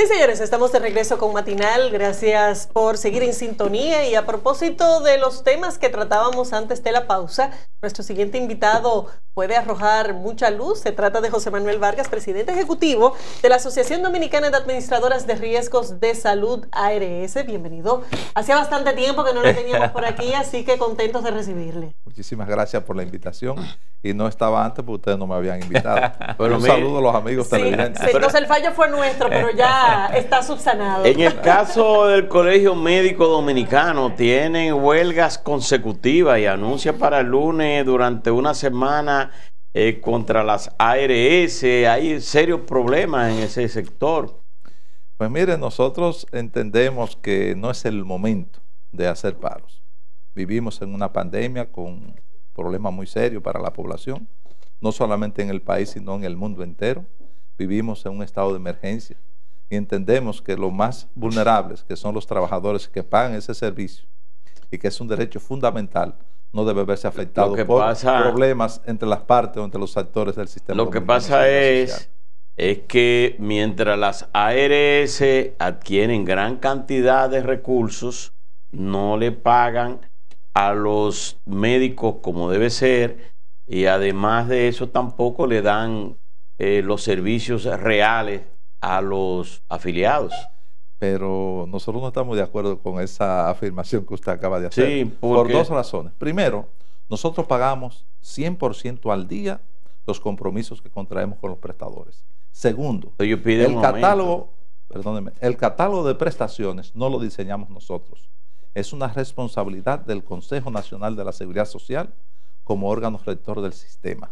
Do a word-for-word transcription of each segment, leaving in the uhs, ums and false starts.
Sí, señores, estamos de regreso con Matinal. Gracias por seguir en sintonía. Y a propósito de los temas que tratábamos antes de la pausa, nuestro siguiente invitado puede arrojar mucha luz. Se trata de José Manuel Vargas, presidente ejecutivo de la Asociación Dominicana de Administradoras de Riesgos de Salud, A R S. Bienvenido. Hacía bastante tiempo que no lo teníamos por aquí, así que contentos de recibirle. Muchísimas gracias por la invitación. Y no estaba antes porque ustedes no me habían invitado. Pero un saludo a los amigos sí, televidentes. Sí, entonces el fallo fue nuestro, pero ya está subsanado. En el caso del Colegio Médico Dominicano, tienen huelgas consecutivas y anuncia para el lunes durante una semana eh, contra las A R S. Hay serios problemas en ese sector. Pues mire, nosotros entendemos que no es el momento de hacer paros. Vivimos en una pandemia con problemas muy serios para la población, no solamente en el país, sino en el mundo entero. Vivimos en un estado de emergencia y entendemos que los más vulnerables, que son los trabajadores que pagan ese servicio y que es un derecho fundamental, no debe verse afectado por pasa, problemas entre las partes o entre los actores del sistema. Lo que pasa es, es que mientras las A R S adquieren gran cantidad de recursos, no le pagan a los médicos como debe ser, y además de eso tampoco le dan eh, los servicios reales a los afiliados. Pero nosotros no estamos de acuerdo con esa afirmación que usted acaba de hacer. Sí, por dos razones. Primero, nosotros pagamos cien por ciento al día los compromisos que contraemos con los prestadores. Segundo, el catálogo, perdóneme, el catálogo de prestaciones no lo diseñamos nosotros. Es una responsabilidad del Consejo Nacional de la Seguridad Social como órgano rector del sistema.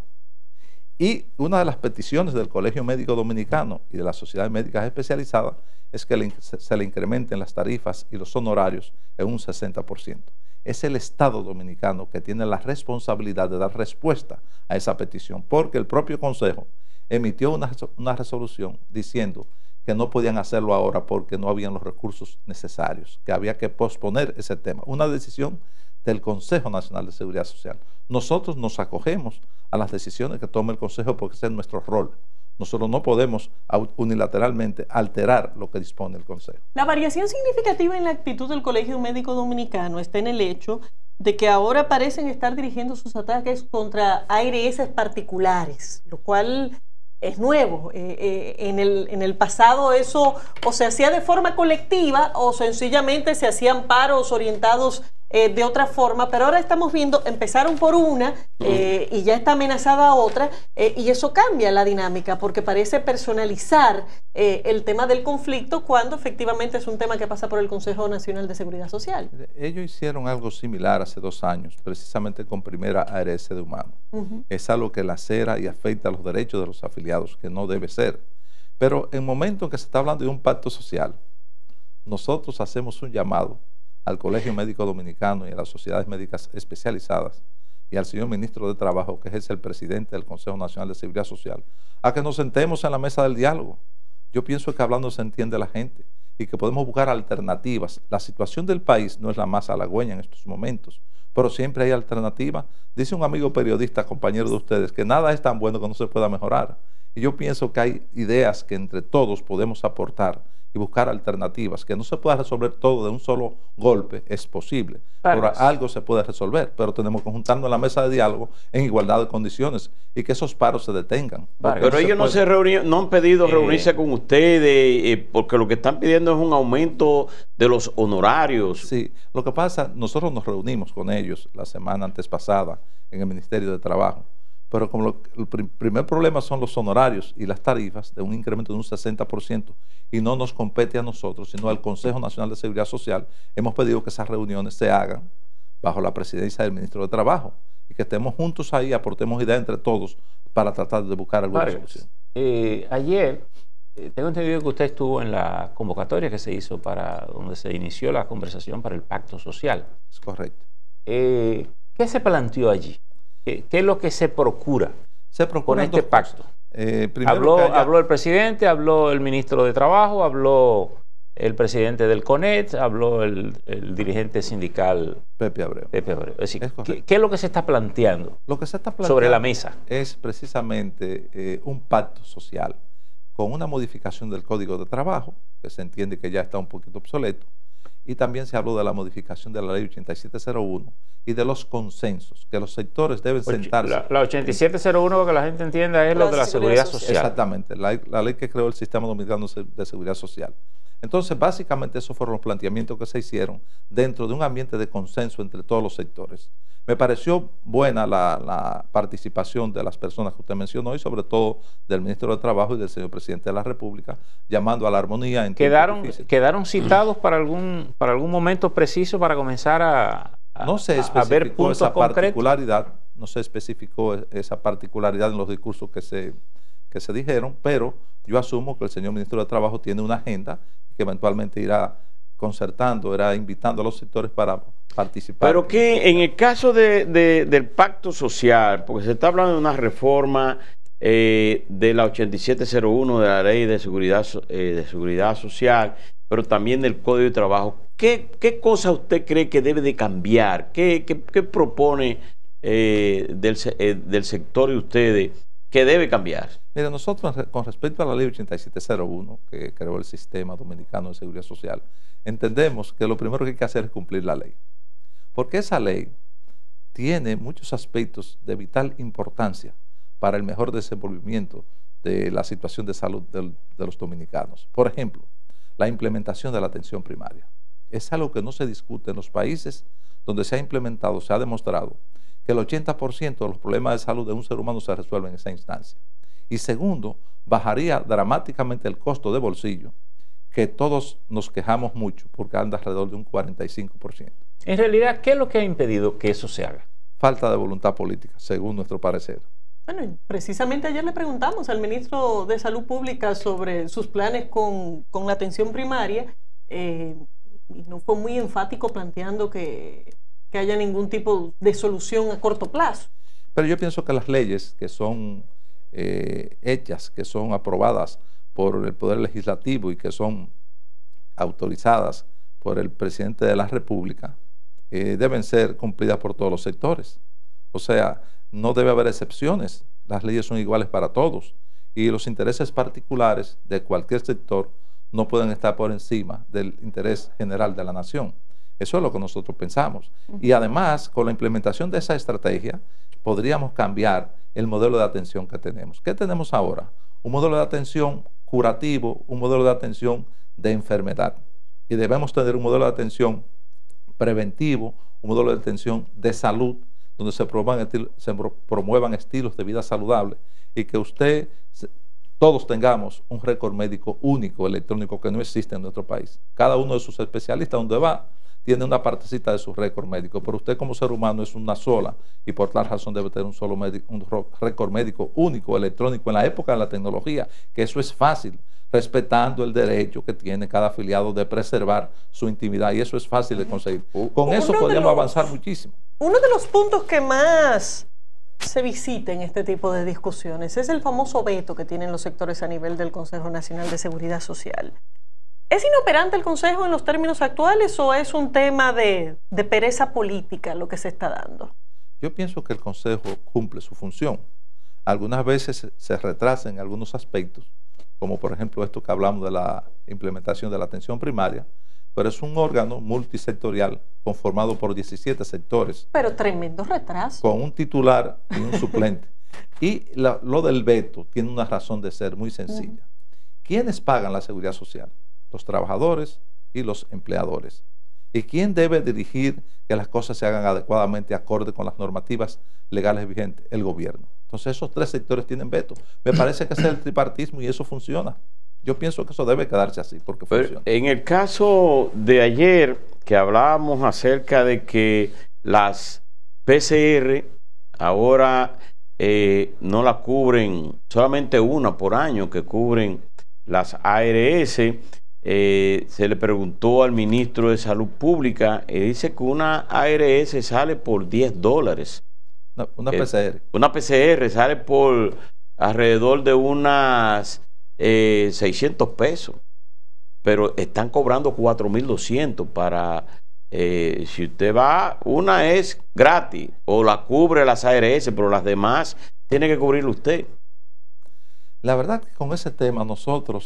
Y una de las peticiones del Colegio Médico Dominicano y de las sociedades médicas especializadas es que le, se le incrementen las tarifas y los honorarios en un sesenta por ciento. Es el Estado dominicano que tiene la responsabilidad de dar respuesta a esa petición, porque el propio Consejo emitió una, una resolución diciendo que no podían hacerlo ahora porque no habían los recursos necesarios, que había que posponer ese tema. Una decisión del Consejo Nacional de Seguridad Social. Nosotros nos acogemos a las decisiones que tome el Consejo porque ese es nuestro rol. Nosotros no podemos unilateralmente alterar lo que dispone el Consejo. La variación significativa en la actitud del Colegio Médico Dominicano está en el hecho de que ahora parecen estar dirigiendo sus ataques contra A R S particulares, lo cual es nuevo. Eh, eh, en, el, en el pasado eso o se hacía de forma colectiva o sencillamente se hacían paros orientados eh, de otra forma, pero ahora estamos viendo, empezaron por una eh, y ya está amenazada otra eh, y eso cambia la dinámica porque parece personalizar eh, el tema del conflicto cuando efectivamente es un tema que pasa por el Consejo Nacional de Seguridad Social. Ellos hicieron algo similar hace dos años, precisamente con Primera A R S de Humano. Uh-huh. Es algo que lacera y afecta los derechos de los afiliados, que no debe ser. Pero en el momento en que se está hablando de un pacto social, nosotros hacemos un llamado al Colegio Médico Dominicano y a las sociedades médicas especializadas y al señor ministro de Trabajo, que es el presidente del Consejo Nacional de Seguridad Social, a que nos sentemos en la mesa del diálogo. Yo pienso que hablando se entiende la gente y que podemos buscar alternativas. La situación del país no es la más halagüeña en estos momentos, pero siempre hay alternativas. Dice un amigo periodista, compañero de ustedes, que nada es tan bueno que no se pueda mejorar. Y yo pienso que hay ideas que entre todos podemos aportar y buscar alternativas, que no se pueda resolver todo de un solo golpe, es posible. Pero algo se puede resolver, pero tenemos que juntarnos en la mesa de diálogo en igualdad de condiciones y que esos paros se detengan. Pero no ellos no, se reunió, no han pedido eh, reunirse con ustedes eh, porque lo que están pidiendo es un aumento de los honorarios. Sí, lo que pasa, nosotros nos reunimos con ellos la semana antes pasada en el Ministerio de Trabajo. Pero como lo, el pr primer problema son los honorarios y las tarifas de un incremento de un sesenta por ciento y no nos compete a nosotros, sino al Consejo Nacional de Seguridad Social, hemos pedido que esas reuniones se hagan bajo la presidencia del Ministro de Trabajo y que estemos juntos ahí, aportemos ideas entre todos para tratar de buscar alguna Vargas, solución. Eh, ayer, eh, tengo entendido que usted estuvo en la convocatoria que se hizo para donde se inició la conversación para el pacto social. Es correcto. Eh, ¿Qué se planteó allí? ¿Qué, ¿Qué es lo que se procura, se procura con este pacto? Eh, habló, haya... habló el presidente, habló el ministro de Trabajo, habló el presidente del CONET, habló el, el dirigente sindical Pepe Abreu. Pepe Abreu. Es decir, es ¿qué, ¿qué es lo que se está planteando, lo que se está planteando sobre la mesa? Es precisamente eh, un pacto social con una modificación del Código de Trabajo que se entiende que ya está un poquito obsoleto, y también se habló de la modificación de la ley ochenta y siete cero uno y de los consensos, que los sectores deben sentarse. La, la ochenta y siete cero uno, para que la gente entienda, es la lo de la seguridad, seguridad social. social. Exactamente, la, la ley que creó el Sistema Dominicano de Seguridad Social. Entonces, básicamente, esos fueron los planteamientos que se hicieron dentro de un ambiente de consenso entre todos los sectores. Me pareció buena la, la participación de las personas que usted mencionó y sobre todo del ministro de Trabajo y del señor presidente de la República, llamando a la armonía. En ¿Quedaron, ¿Quedaron citados para algún, para algún momento preciso para comenzar a, a, no se a ver puntos esa concretos? particularidad, no se especificó esa particularidad en los discursos que se, que se dijeron, pero yo asumo que el señor ministro de Trabajo tiene una agenda que eventualmente irá concertando, irá invitando a los sectores para participar. Pero que en el caso de, de, del pacto social, porque se está hablando de una reforma eh, de la ochenta y siete cero uno de la ley de seguridad, eh, de seguridad social, pero también del Código de Trabajo, ¿qué, qué cosa usted cree que debe de cambiar? ¿Qué, qué, qué propone eh, del, eh, del sector de ustedes que debe cambiar? Mire, nosotros con respecto a la ley ochenta y siete cero uno, que creó el Sistema Dominicano de Seguridad Social, entendemos que lo primero que hay que hacer es cumplir la ley. Porque esa ley tiene muchos aspectos de vital importancia para el mejor desenvolvimiento de la situación de salud de, de los dominicanos. Por ejemplo, la implementación de la atención primaria. Es algo que no se discute en los países donde se ha implementado, se ha demostrado que el ochenta por ciento de los problemas de salud de un ser humano se resuelven en esa instancia. Y segundo, bajaría dramáticamente el costo de bolsillo, que todos nos quejamos mucho porque anda alrededor de un cuarenta y cinco por ciento. En realidad, ¿qué es lo que ha impedido que eso se haga? Falta de voluntad política, según nuestro parecer. Bueno, precisamente ayer le preguntamos al ministro de Salud Pública sobre sus planes con, con la atención primaria eh, y no fue muy enfático planteando que, que haya ningún tipo de solución a corto plazo. Pero yo pienso que las leyes que son eh, hechas, que son aprobadas por el Poder Legislativo y que son autorizadas por el Presidente de la República, eh, deben ser cumplidas por todos los sectores. O sea, no debe haber excepciones. Las leyes son iguales para todos y los intereses particulares de cualquier sector no pueden estar por encima del interés general de la nación. Eso es lo que nosotros pensamos. Y además, con la implementación de esa estrategia, podríamos cambiar el modelo de atención que tenemos. ¿Qué tenemos ahora? Un modelo de atención curativo, un modelo de atención de enfermedad. Y debemos tener un modelo de atención preventivo, un modelo de atención de salud, donde se promuevan, estil, se promuevan estilos de vida saludable y que usted, todos tengamos un récord médico único, electrónico, que no existe en nuestro país. Cada uno de sus especialistas donde va tiene una partecita de su récord médico, pero usted como ser humano es una sola y por tal razón debe tener un solo médico, un récord médico único, electrónico, en la época de la tecnología, que eso es fácil, respetando el derecho que tiene cada afiliado de preservar su intimidad, y eso es fácil de conseguir. Con eso podríamos los, avanzar muchísimo. Uno de los puntos que más se visita en este tipo de discusiones es el famoso veto que tienen los sectores a nivel del Consejo Nacional de Seguridad Social. ¿Es inoperante el Consejo en los términos actuales o es un tema de, de pereza política lo que se está dando? Yo pienso que el Consejo cumple su función. Algunas veces se retrasa en algunos aspectos, como por ejemplo esto que hablamos de la implementación de la atención primaria, pero es un órgano multisectorial conformado por diecisiete sectores. Pero tremendo retraso. Con un titular y un suplente. Y la, lo del veto tiene una razón de ser muy sencilla. Uh-huh. ¿Quiénes pagan la seguridad social? Los trabajadores y los empleadores. ¿Y quién debe dirigir que las cosas se hagan adecuadamente acorde con las normativas legales vigentes? El gobierno. Entonces esos tres sectores tienen veto. Me parece que ese es el tripartismo y eso funciona. Yo pienso que eso debe quedarse así porque Pero funciona. En el caso de ayer que hablábamos acerca de que las P C R ahora eh, no la cubren, solamente una por año que cubren las A R S, eh, se le preguntó al ministro de Salud Pública y dice que una A R S sale por diez dólares. Una, una P C R. Eh, una P C R sale por alrededor de unas eh, seiscientos pesos, pero están cobrando cuatro mil doscientos para, eh, si usted va, una es gratis o la cubre las A R S, pero las demás tiene que cubrirlo usted. La verdad que con ese tema nosotros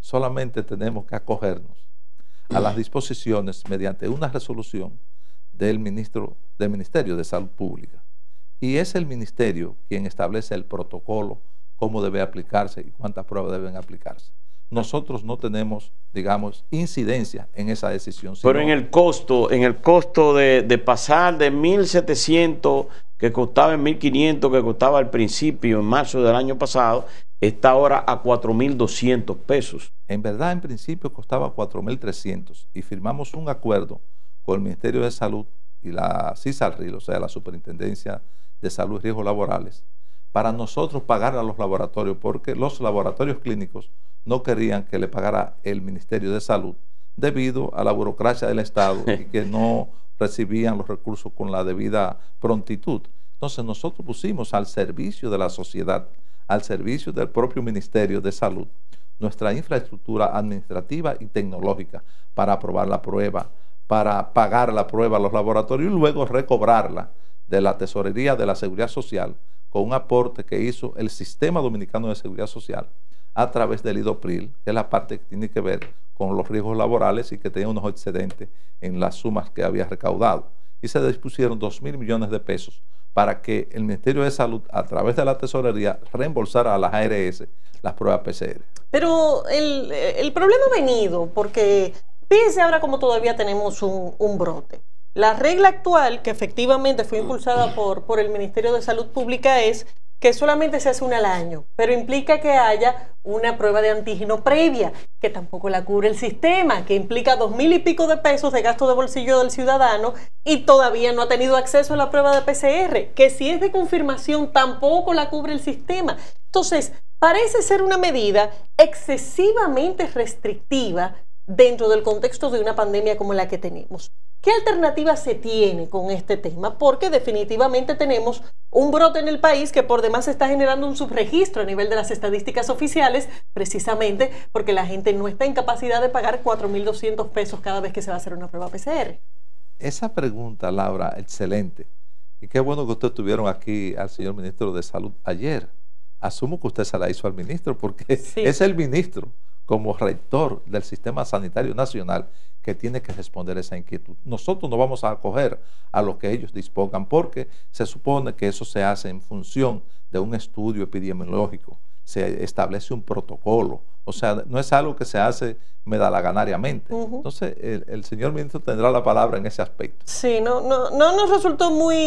solamente tenemos que acogernos a las disposiciones mediante una resolución del, ministro, del Ministerio de Salud Pública. Y es el ministerio quien establece el protocolo, cómo debe aplicarse y cuántas pruebas deben aplicarse. Nosotros no tenemos, digamos, incidencia en esa decisión. Pero en el costo, en el costo de, de pasar de mil setecientos que costaba en mil quinientos, que costaba al principio, en marzo del año pasado, está ahora a cuatro mil doscientos pesos. En verdad, en principio costaba cuatro mil trescientos y firmamos un acuerdo con el Ministerio de Salud y la CISALRIL, o sea, la Superintendencia de Salud y Riesgos Laborales, para nosotros pagar a los laboratorios, porque los laboratorios clínicos no querían que le pagara el Ministerio de Salud debido a la burocracia del Estado y que no recibían los recursos con la debida prontitud. Entonces nosotros pusimos al servicio de la sociedad, al servicio del propio Ministerio de Salud, nuestra infraestructura administrativa y tecnológica para aprobar la prueba, para pagar la prueba a los laboratorios y luego recobrarla de la Tesorería de la Seguridad Social con un aporte que hizo el Sistema Dominicano de Seguridad Social a través del IDOPRIL, que es la parte que tiene que ver con los riesgos laborales y que tenía unos excedentes en las sumas que había recaudado. Y se dispusieron dos mil millones de pesos para que el Ministerio de Salud, a través de la Tesorería, reembolsara a las A R S las pruebas P C R. Pero el, el problema ha venido porque, fíjense ahora como todavía tenemos un, un brote. La regla actual, que efectivamente fue impulsada por, por el Ministerio de Salud Pública, es que solamente se hace una al año, pero implica que haya una prueba de antígeno previa, que tampoco la cubre el sistema, que implica dos mil y pico de pesos de gasto de bolsillo del ciudadano y todavía no ha tenido acceso a la prueba de P C R, que si es de confirmación tampoco la cubre el sistema. Entonces, parece ser una medida excesivamente restrictiva dentro del contexto de una pandemia como la que tenemos. ¿Qué alternativa se tiene con este tema? Porque definitivamente tenemos un brote en el país que por demás está generando un subregistro a nivel de las estadísticas oficiales, precisamente porque la gente no está en capacidad de pagar cuatro mil doscientos pesos cada vez que se va a hacer una prueba P C R. Esa pregunta, Laura, excelente. Y qué bueno que ustedes tuvieron aquí al señor ministro de Salud ayer. Asumo que usted se la hizo al ministro porque sí, es el ministro, como rector del Sistema Sanitario Nacional, que tiene que responder esa inquietud. Nosotros no vamos a acoger a lo que ellos dispongan porque se supone que eso se hace en función de un estudio epidemiológico, se establece un protocolo, o sea, no es algo que se hace medalaganariamente. Uh-huh. Entonces, el, el señor ministro tendrá la palabra en ese aspecto. Sí, no, no, no nos resultó muy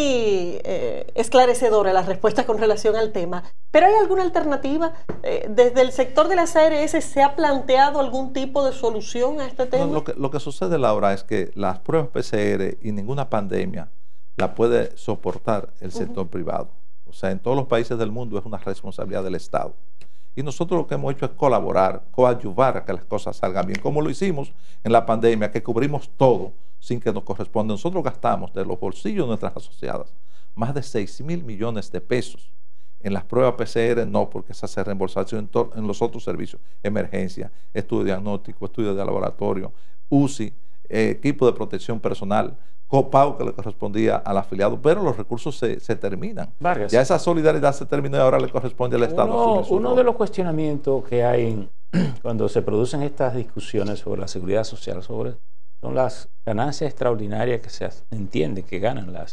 eh, esclarecedora la respuesta con relación al tema, pero ¿hay alguna alternativa? Eh, ¿Desde el sector de las A R S se ha planteado algún tipo de solución a este tema? No, lo, que, lo que sucede, Laura, es que las pruebas P C R y ninguna pandemia la puede soportar el sector uh-huh. privado. O sea, en todos los países del mundo es una responsabilidad del Estado. Y nosotros lo que hemos hecho es colaborar, coadyuvar a que las cosas salgan bien, como lo hicimos en la pandemia, que cubrimos todo sin que nos corresponda. Nosotros gastamos de los bolsillos de nuestras asociadas más de seis mil millones de pesos. En las pruebas P C R no, porque esa se reembolsación en, en los otros servicios, emergencia, estudio diagnóstico, estudio de laboratorio, U C I, eh, equipo de protección personal, copago que le correspondía al afiliado, pero los recursos se, se terminan. Vargas. Ya esa solidaridad se terminó y ahora le corresponde al Estado. Uno, uno de los cuestionamientos que hay cuando se producen estas discusiones sobre la seguridad social sobre, son las ganancias extraordinarias que se entiende que ganan las,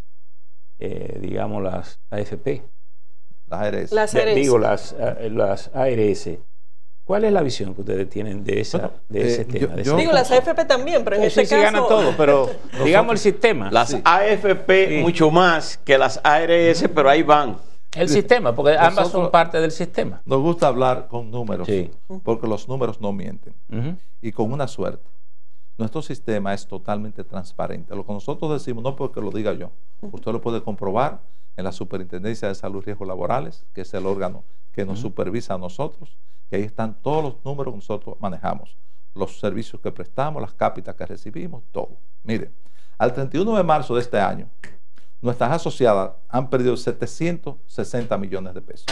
eh, digamos, las A F P. Las A R S. Las A R S. Digo, las, las A R S. ¿Cuál es la visión que ustedes tienen de, esa, bueno, de ese eh, tema? Yo, de yo, digo, las A F P también, pero en sí, este sí, caso... Sí, ganan todo, pero digamos el sistema. Las sí. A F P sí. mucho más que las A R S, pero ahí van. El sistema, porque Nosotros, ambas son parte del sistema. Nos gusta hablar con números, sí. porque los números no mienten. Uh-huh. Y con una suerte. Nuestro sistema es totalmente transparente. Lo que nosotros decimos, no porque lo diga yo, usted lo puede comprobar en la Superintendencia de Salud y Riesgos Laborales, que es el órgano que nos uh-huh. supervisa a nosotros, que ahí están todos los números que nosotros manejamos, los servicios que prestamos, las cápitas que recibimos, todo. Miren, al treinta y uno de marzo de este año, nuestras asociadas han perdido setecientos sesenta millones de pesos.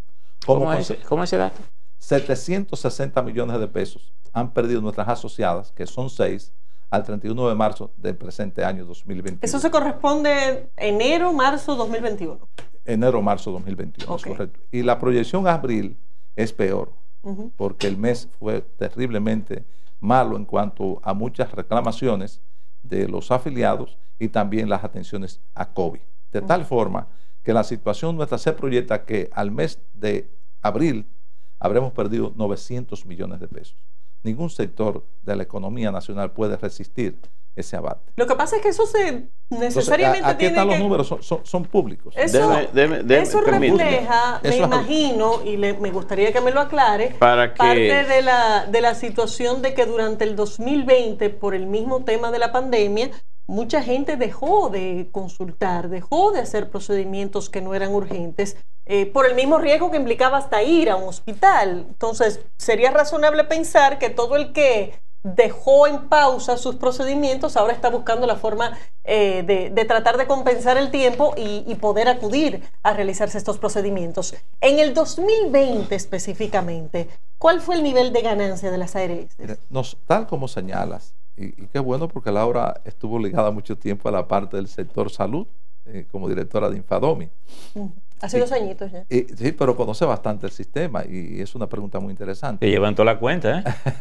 ¿Cómo es, ese, ¿Cómo es ese dato? setecientos sesenta millones de pesos han perdido nuestras asociadas, que son seis, al treinta y uno de marzo del presente año dos mil veintiuno. Eso se corresponde enero, marzo dos mil veintiuno. Enero, marzo dos mil veintiuno, okay. Es correcto. Y la proyección a abril es peor. uh-huh. porque el mes fue terriblemente malo en cuanto a muchas reclamaciones de los afiliados y también las atenciones a COVID. De tal forma que la situación nuestra se proyecta que al mes de abril habremos perdido novecientos millones de pesos. Ningún sector de la economía nacional puede resistir ese abate. Lo que pasa es que eso se necesariamente Entonces, aquí tiene están que... los números, son, son, son públicos. Eso, deme, deme, deme, eso refleja, me eso imagino, y le, me gustaría que me lo aclare, para que... parte de la, de la situación de que durante el dos mil veinte, por el mismo tema de la pandemia, mucha gente dejó de consultar, dejó de hacer procedimientos que no eran urgentes, eh, por el mismo riesgo que implicaba hasta ir a un hospital. Entonces, sería razonable pensar que todo el que dejó en pausa sus procedimientos ahora está buscando la forma eh, de, de tratar de compensar el tiempo y, y poder acudir a realizarse estos procedimientos. En el dos mil veinte específicamente, ¿cuál fue el nivel de ganancia de las A R S? Nos, tal como señalas, y, y qué bueno porque Laura estuvo ligada mucho tiempo a la parte del sector salud eh, como directora de Infadomi. Uh-huh. Hace y, dos añitos ya. Y, sí, pero conoce bastante el sistema y es una pregunta muy interesante. Te llevan toda la cuenta,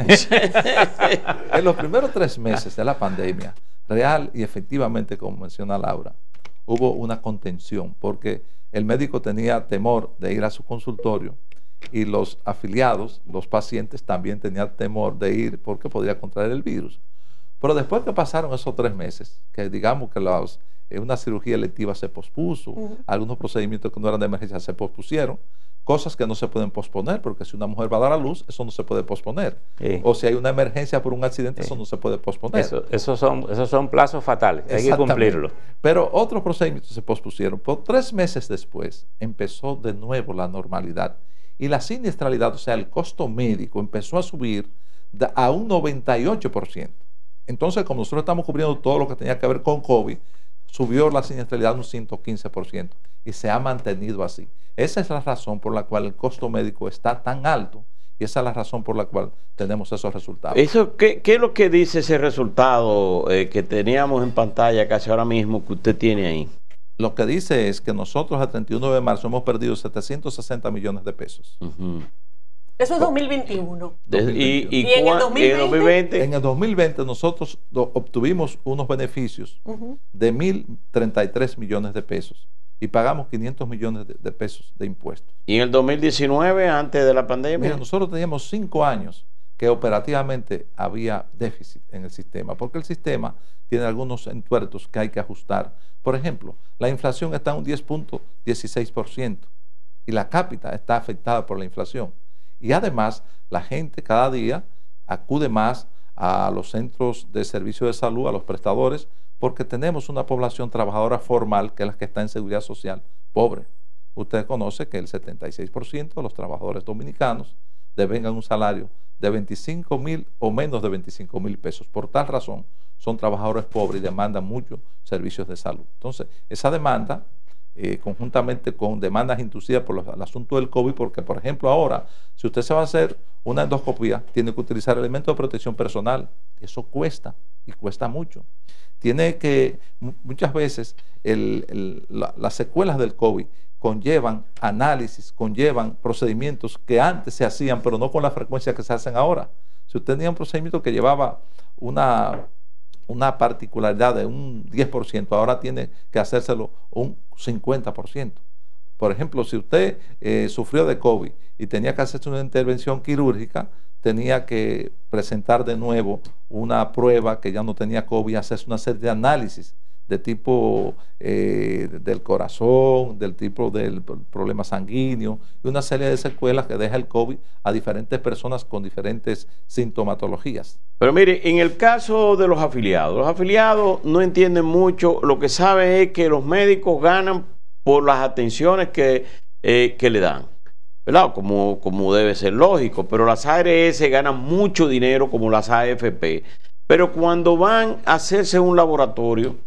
¿eh? En los primeros tres meses de la pandemia, real y efectivamente, como menciona Laura, hubo una contención porque el médico tenía temor de ir a su consultorio y los afiliados, los pacientes, también tenían temor de ir porque podría contraer el virus. Pero después que pasaron esos tres meses, que digamos que los... una cirugía electiva se pospuso, uh-huh. algunos procedimientos que no eran de emergencia se pospusieron, cosas que no se pueden posponer, porque si una mujer va a dar a luz, eso no se puede posponer. Sí. O si hay una emergencia por un accidente, sí. eso no se puede posponer. Eso, esos, son, esos son plazos fatales, hay que cumplirlo. Pero otros procedimientos se pospusieron. Por tres meses después empezó de nuevo la normalidad y la siniestralidad, o sea, el costo médico empezó a subir a un noventa y ocho por ciento. Entonces, como nosotros estamos cubriendo todo lo que tenía que ver con COVID, subió la siniestralidad un ciento quince por ciento y se ha mantenido así. Esa es la razón por la cual el costo médico está tan alto y esa es la razón por la cual tenemos esos resultados. Eso, ¿qué, qué es lo que dice ese resultado eh, que teníamos en pantalla casi ahora mismo que usted tiene ahí? Lo que dice es que nosotros al treinta y uno de marzo hemos perdido setecientos sesenta millones de pesos. Uh-huh. Eso es dos mil veintiuno. ¿Y, y, ¿Y en el dos mil veinte? dos mil veinte? En el dos mil veinte nosotros obtuvimos unos beneficios uh-huh. de mil treinta y tres millones de pesos y pagamos quinientos millones de, de pesos de impuestos. ¿Y en el dos mil diecinueve, antes de la pandemia? Mira, nosotros teníamos cinco años que operativamente había déficit en el sistema, porque el sistema tiene algunos entuertos que hay que ajustar. Por ejemplo, la inflación está en un diez punto dieciséis por ciento y la cápita está afectada por la inflación. Y además, la gente cada día acude más a los centros de servicio de salud, a los prestadores, porque tenemos una población trabajadora formal, que es la que está en seguridad social, pobre. Usted conoce que el setenta y seis por ciento de los trabajadores dominicanos devengan un salario de veinticinco mil o menos de veinticinco mil pesos. Por tal razón, son trabajadores pobres y demandan muchos servicios de salud. Entonces, esa demanda... Eh, conjuntamente con demandas inducidas por los, el asunto del COVID, porque por ejemplo ahora, si usted se va a hacer una endoscopía, tiene que utilizar elementos de protección personal, eso cuesta y cuesta mucho. Tiene que, muchas veces, el, el, la, las secuelas del COVID conllevan análisis, conllevan procedimientos que antes se hacían, pero no con la frecuencia que se hacen ahora. Si usted tenía un procedimiento que llevaba una... una particularidad de un diez por ciento, ahora tiene que hacérselo un cincuenta por ciento. Por ejemplo, si usted eh, sufrió de COVID y tenía que hacerse una intervención quirúrgica, tenía que presentar de nuevo una prueba que ya no tenía COVID y hacerse una serie de análisis de tipo eh, del corazón, del tipo del problema sanguíneo y una serie de secuelas que deja el COVID a diferentes personas con diferentes sintomatologías. Pero mire, en el caso de los afiliados, los afiliados no entienden mucho, lo que saben es que los médicos ganan por las atenciones que, eh, que le dan, ¿verdad? Como, como debe ser lógico, pero las A R S ganan mucho dinero como las A F P, pero cuando van a hacerse un laboratorio,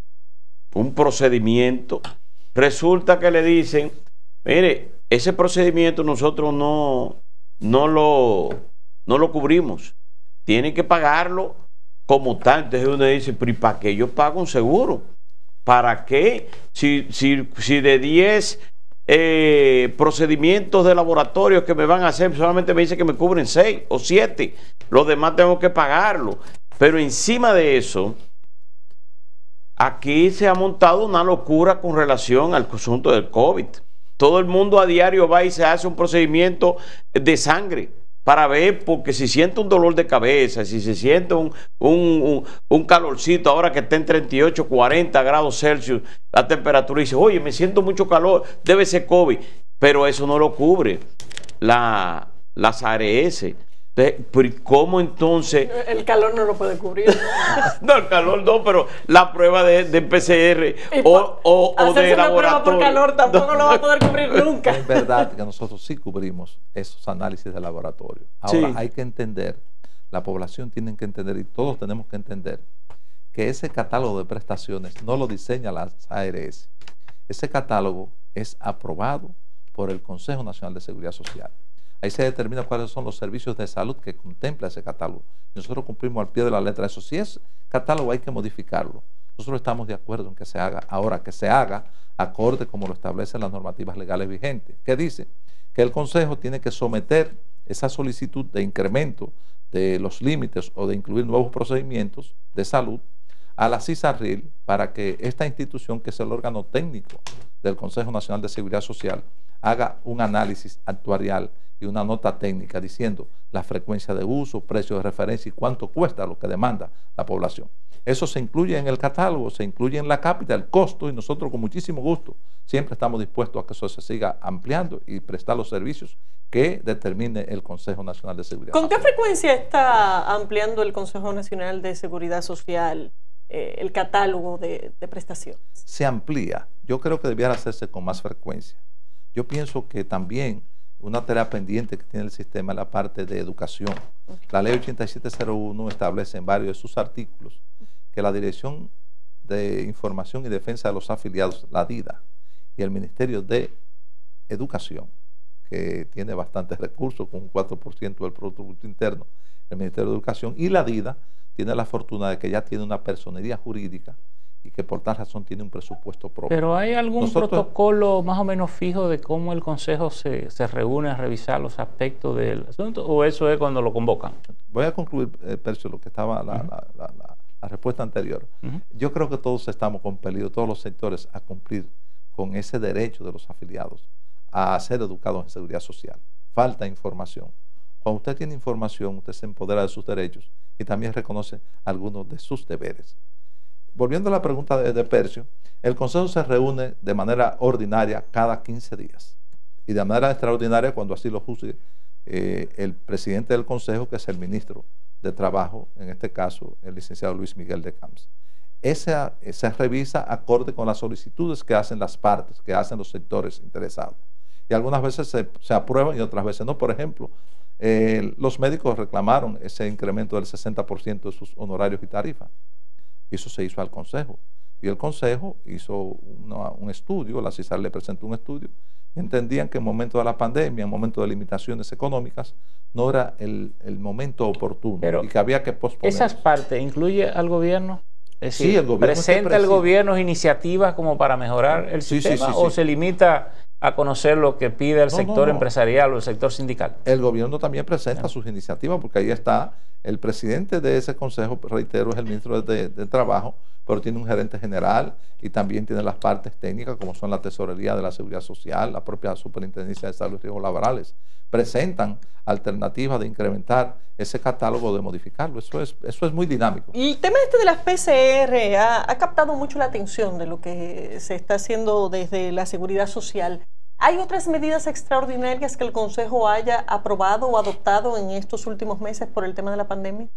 un procedimiento, resulta que le dicen, mire, ese procedimiento nosotros no, no, lo, no lo cubrimos, tienen que pagarlo como tal. Entonces uno dice, pero ¿y para qué yo pago un seguro? ¿Para qué? Si, si, si de diez eh, procedimientos de laboratorio que me van a hacer, solamente me dice que me cubren seis o siete, los demás tengo que pagarlo. Pero encima de eso, aquí se ha montado una locura con relación al asunto del COVID. Todo el mundo a diario va y se hace un procedimiento de sangre para ver, porque si siente un dolor de cabeza, si se siente un, un, un, un calorcito, ahora que está en treinta y ocho, cuarenta grados Celsius la temperatura, y dice, oye, me siento mucho calor, debe ser COVID, pero eso no lo cubre la, las A R S. ¿Cómo entonces? El calor no lo puede cubrir. No, el calor no, pero la prueba de, de P C R o, o, o de laboratorio. Prueba por calor tampoco no. Lo va a poder cubrir nunca. Es verdad que nosotros sí cubrimos esos análisis de laboratorio. Ahora, sí, hay que entender, la población tiene que entender, y todos tenemos que entender, que ese catálogo de prestaciones no lo diseña la A R S. Ese catálogo es aprobado por el Consejo Nacional de Seguridad Social. Ahí se determina cuáles son los servicios de salud que contempla ese catálogo. Nosotros cumplimos al pie de la letra eso. Si es catálogo, hay que modificarlo. Nosotros estamos de acuerdo en que se haga. Ahora, que se haga acorde como lo establecen las normativas legales vigentes. ¿Qué dice? Que el Consejo tiene que someter esa solicitud de incremento de los límites o de incluir nuevos procedimientos de salud a la CISARRIL para que esta institución, que es el órgano técnico del Consejo Nacional de Seguridad Social, haga un análisis actuarial y una nota técnica diciendo la frecuencia de uso, precio de referencia y cuánto cuesta lo que demanda la población. Eso se incluye en el catálogo, se incluye en la cápita, el costo, y nosotros con muchísimo gusto siempre estamos dispuestos a que eso se siga ampliando y prestar los servicios que determine el Consejo Nacional de Seguridad Social. ¿Con qué Social. frecuencia está ampliando el Consejo Nacional de Seguridad Social eh, el catálogo de, de prestaciones? Se amplía. Yo creo que debiera hacerse con más frecuencia. Yo pienso que también una tarea pendiente que tiene el sistema es la parte de educación. La ley ochenta y siete cero uno establece en varios de sus artículos que la Dirección de Información y Defensa de los Afiliados, la DIDA, y el Ministerio de Educación, que tiene bastantes recursos, con un cuatro por ciento del Producto Bruto Interno, el Ministerio de Educación, y la DIDA tiene la fortuna de que ya tiene una personería jurídica y que por tal razón tiene un presupuesto propio. ¿Pero hay algún Nosotros, protocolo más o menos fijo de cómo el Consejo se, se reúne a revisar los aspectos del asunto, o eso es cuando lo convocan? Voy a concluir, eh, Percio, lo que estaba la, uh-huh. la, la, la, la respuesta anterior. Uh-huh. Yo creo que todos estamos compelidos, todos los sectores, a cumplir con ese derecho de los afiliados a ser educados en seguridad social. Falta información. Cuando usted tiene información, usted se empodera de sus derechos y también reconoce algunos de sus deberes. Volviendo a la pregunta de, de Percio, el Consejo se reúne de manera ordinaria cada quince días y de manera extraordinaria cuando así lo juzgue eh, el presidente del Consejo, que es el ministro de Trabajo, en este caso el licenciado Luis Miguel de Camps. Esa, se revisa acorde con las solicitudes que hacen las partes, que hacen los sectores interesados. Y algunas veces se, se aprueban y otras veces no. Por ejemplo, eh, los médicos reclamaron ese incremento del sesenta por ciento de sus honorarios y tarifas. Eso se hizo al Consejo. Y el Consejo hizo una, un estudio, la CISAR le presentó un estudio, y entendían que en momento de la pandemia, en momento de limitaciones económicas, no era el, el momento oportuno. Pero y que había que posponer. ¿Esas partes incluye al gobierno? Es decir, sí, el gobierno ¿presenta el gobierno iniciativas como para mejorar el sí, sistema sí, sí, o sí. se limita a conocer lo que pide el no, sector no, no. empresarial o el sector sindical? El gobierno también presenta no. sus iniciativas, porque ahí está el presidente de ese consejo, reitero, es el ministro de, de Trabajo, pero tiene un gerente general y también tiene las partes técnicas, como son la Tesorería de la Seguridad Social, la propia Superintendencia de Salud y Riesgos Laborales. Presentan alternativas de incrementar ese catálogo, de modificarlo. Eso es, eso es muy dinámico. Y el tema este de las P C R ha, ha captado mucho la atención de lo que se está haciendo desde la Seguridad Social. ¿Hay otras medidas extraordinarias que el Consejo haya aprobado o adoptado en estos últimos meses por el tema de la pandemia?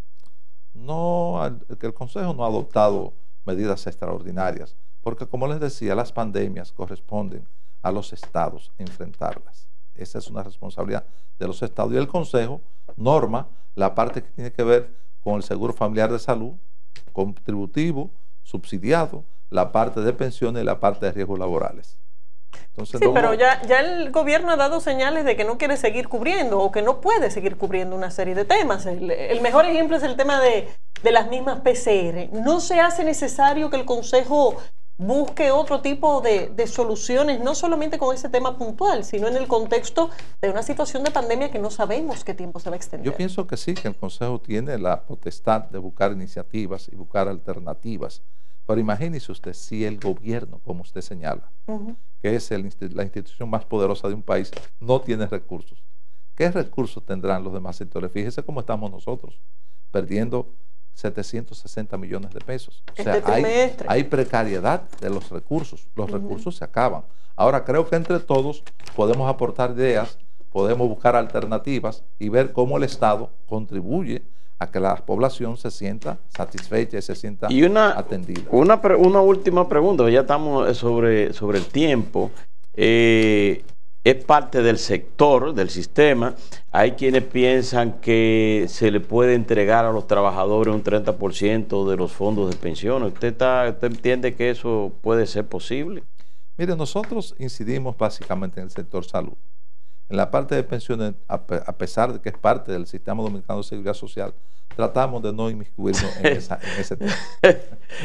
No, que el Consejo no ha adoptado medidas extraordinarias, porque como les decía, las pandemias corresponden a los estados enfrentarlas. Esa es una responsabilidad de los estados. Y el Consejo norma la parte que tiene que ver con el seguro familiar de salud, contributivo, subsidiado, la parte de pensiones y la parte de riesgos laborales. Entonces, sí, no, pero ya, ya el gobierno ha dado señales de que no quiere seguir cubriendo o que no puede seguir cubriendo una serie de temas. El, el mejor ejemplo es el tema de, de las mismas P C R. ¿No se hace necesario que el Consejo busque otro tipo de, de soluciones, no solamente con ese tema puntual, sino en el contexto de una situación de pandemia que no sabemos qué tiempo se va a extender. Yo pienso que sí, que el Consejo tiene la potestad de buscar iniciativas y buscar alternativas. Pero imagínese usted si el gobierno, como usted señala, uh-huh. que es el, la institución más poderosa de un país, no tiene recursos. ¿Qué recursos tendrán los demás sectores? Fíjese cómo estamos nosotros, perdiendo setecientos sesenta millones de pesos. O sea, este hay, hay precariedad de los recursos. Los uh-huh. recursos se acaban. Ahora, creo que entre todos podemos aportar ideas, podemos buscar alternativas y ver cómo el Estado contribuye a que la población se sienta satisfecha y se sienta y una, atendida. Una, una última pregunta, ya estamos sobre, sobre el tiempo. Eh, es parte del sector, del sistema. Hay quienes piensan que se le puede entregar a los trabajadores un treinta por ciento de los fondos de pensiones. ¿Usted, está, ¿Usted entiende que eso puede ser posible? Mire, nosotros incidimos básicamente en el sector salud. En la parte de pensiones, a pesar de que es parte del Sistema Dominicano de Seguridad Social, tratamos de no inmiscuirnos en, esa, en ese tema. eh,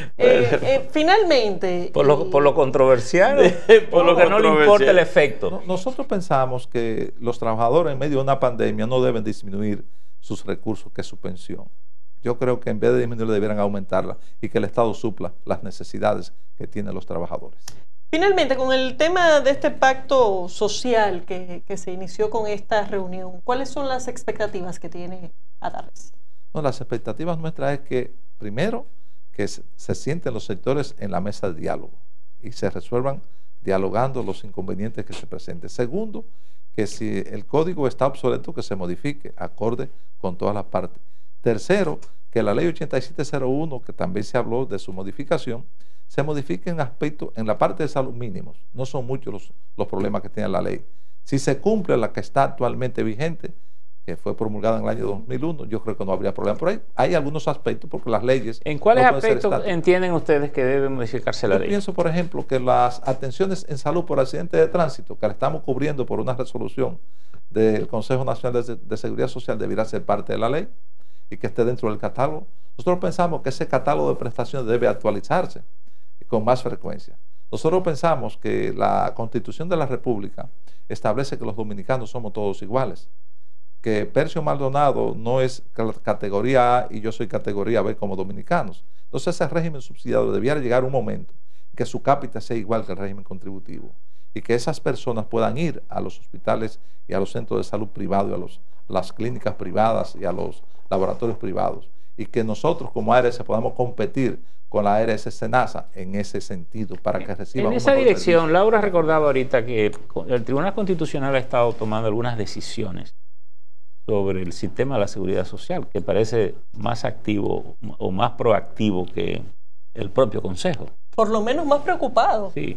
eh, finalmente... Por lo, por lo controversial, por, por lo que no le importa el efecto. No, nosotros pensamos que los trabajadores en medio de una pandemia no deben disminuir sus recursos, que es su pensión. Yo creo que en vez de disminuir debieran aumentarla y que el Estado supla las necesidades que tienen los trabajadores. Finalmente, con el tema de este pacto social que, que se inició con esta reunión, ¿cuáles son las expectativas que tiene ADARES? No, las expectativas nuestras es que, primero, que se, se sienten los sectores en la mesa de diálogo y se resuelvan dialogando los inconvenientes que se presenten. Segundo, que si el código está obsoleto, que se modifique acorde con todas las partes. Tercero, que la ley ochenta y siete cero uno, que también se habló de su modificación, se modifique en aspectos, en la parte de salud mínimos. No son muchos los, los problemas que tiene la ley. Si se cumple la que está actualmente vigente, que fue promulgada en el año dos mil uno, yo creo que no habría problema. Pero hay, hay algunos aspectos, porque las leyes... ¿En cuáles no aspectos entienden ustedes que debe modificarse la yo ley? Yo pienso, por ejemplo, que las atenciones en salud por accidente de tránsito, que la estamos cubriendo por una resolución del Consejo Nacional de, de Seguridad Social, debiera ser parte de la ley y que esté dentro del catálogo. Nosotros pensamos que ese catálogo de prestaciones debe actualizarse con más frecuencia. Nosotros pensamos que la Constitución de la República establece que los dominicanos somos todos iguales, que Percio Maldonado no es categoría A y yo soy categoría B como dominicanos. Entonces ese régimen subsidiado debiera llegar un momento en que su cápita sea igual que el régimen contributivo y que esas personas puedan ir a los hospitales y a los centros de salud privados y a los, las clínicas privadas y a los laboratorios privados, y que nosotros como A R S podamos competir con la A R S SENASA en ese sentido para que reciban en esa dirección. Servicio. Laura recordaba ahorita que el Tribunal Constitucional ha estado tomando algunas decisiones sobre el sistema de la seguridad social, que parece más activo o más proactivo que el propio Consejo. Por lo menos más preocupado. Sí.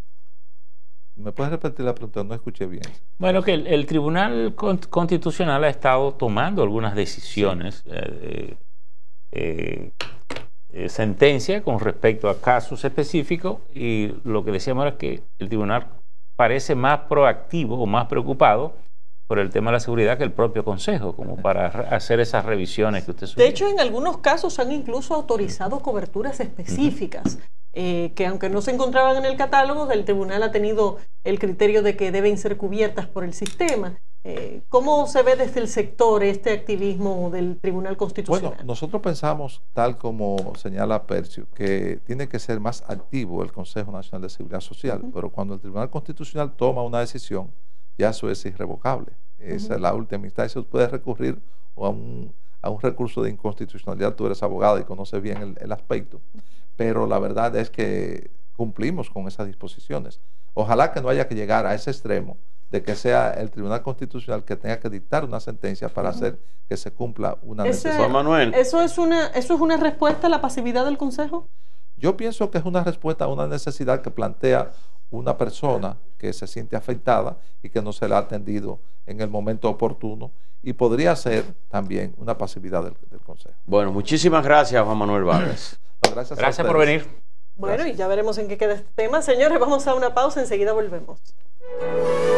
¿Me puedes repetir la pregunta? No escuché bien. Bueno, que el, el Tribunal Constitucional ha estado tomando algunas decisiones, sí. eh, eh, eh, sentencia con respecto a casos específicos, y lo que decíamos era que el Tribunal parece más proactivo o más preocupado por el tema de la seguridad que el propio Consejo, como para hacer esas revisiones que usted sugiere. De hecho, en algunos casos han incluso autorizado coberturas específicas, uh-huh. eh, que aunque no se encontraban en el catálogo, el tribunal ha tenido el criterio de que deben ser cubiertas por el sistema. Eh, ¿Cómo se ve desde el sector este activismo del Tribunal Constitucional? Bueno, nosotros pensamos, tal como señala Percio, que tiene que ser más activo el Consejo Nacional de Seguridad Social, uh-huh. pero cuando el Tribunal Constitucional toma una decisión, ya eso es irrevocable. Esa uh-huh. es la última instancia. Usted puede recurrir a un, a un recurso de inconstitucionalidad. Tú eres abogado y conoces bien el, el aspecto. Pero la verdad es que cumplimos con esas disposiciones. Ojalá que no haya que llegar a ese extremo de que sea el Tribunal Constitucional que tenga que dictar una sentencia para uh-huh. hacer que se cumpla una ese, necesidad. Manuel. ¿Eso es una, ¿Eso es una respuesta a la pasividad del Consejo? Yo pienso que es una respuesta a una necesidad que plantea una persona que se siente afectada y que no se le ha atendido en el momento oportuno, y podría ser también una pasividad del, del Consejo. Bueno, muchísimas gracias, Juan Manuel Vargas. No, gracias gracias por venir. Bueno, Gracias. Y ya veremos en qué queda este tema. Señores, vamos a una pausa, enseguida volvemos.